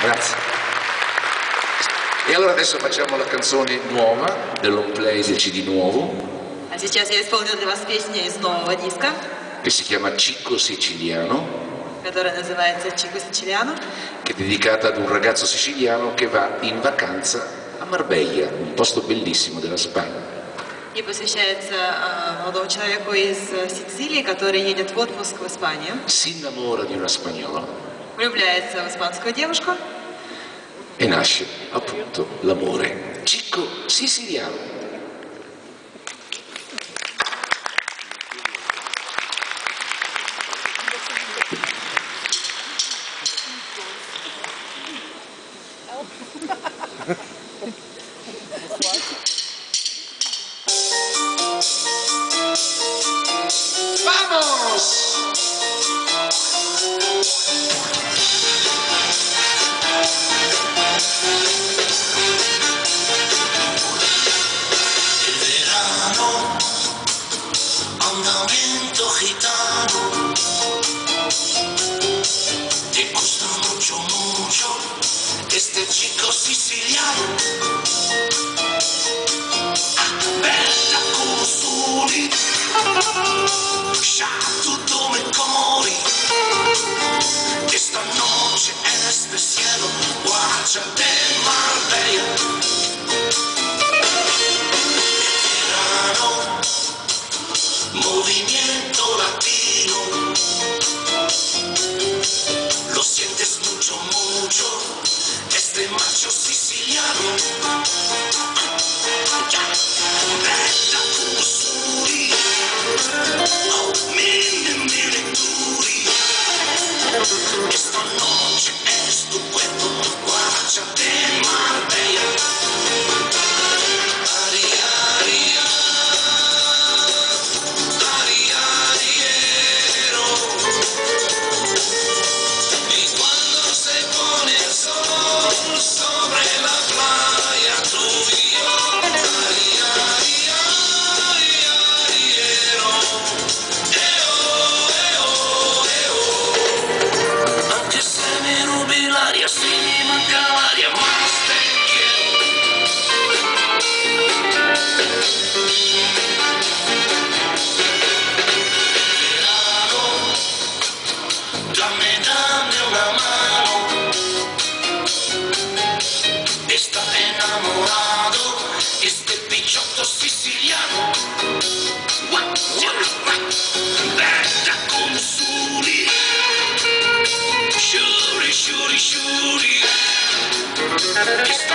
Grazie. E allora adesso facciamo la canzone nuova dell'on play del CD nuovo. А сейчас я исполню для вас песню из нового диска, che si chiama Cicco Siciliano, которая называется «Chico Siciliano», che è dedicata ad un ragazzo siciliano che va in vacanza a Marbella, un posto bellissimo della Spagna. и посвящается молодому человеку из Сицилии, который едет в отпуск в Испанию, Si innamora di una spagnola влюбляется в испанскую девушку, e nasce appunto l'amore. Cicco Siciliano. ¡Vamos! El verano anda un viento gitano, te gusta mucho, mucho este chico siciliano. Aspetta consoli, ya tutto me cori, esta noche es especial, guarda de Marbella. Movimiento latino, lo sientes mucho, mucho, este macho siciliano. Bella cusuri, oh mille, mille duri, esta noche es tu cuerpo, guarda de Marbella. Este picciotto siciliano, bella consuli, shuri, shuri, shuri.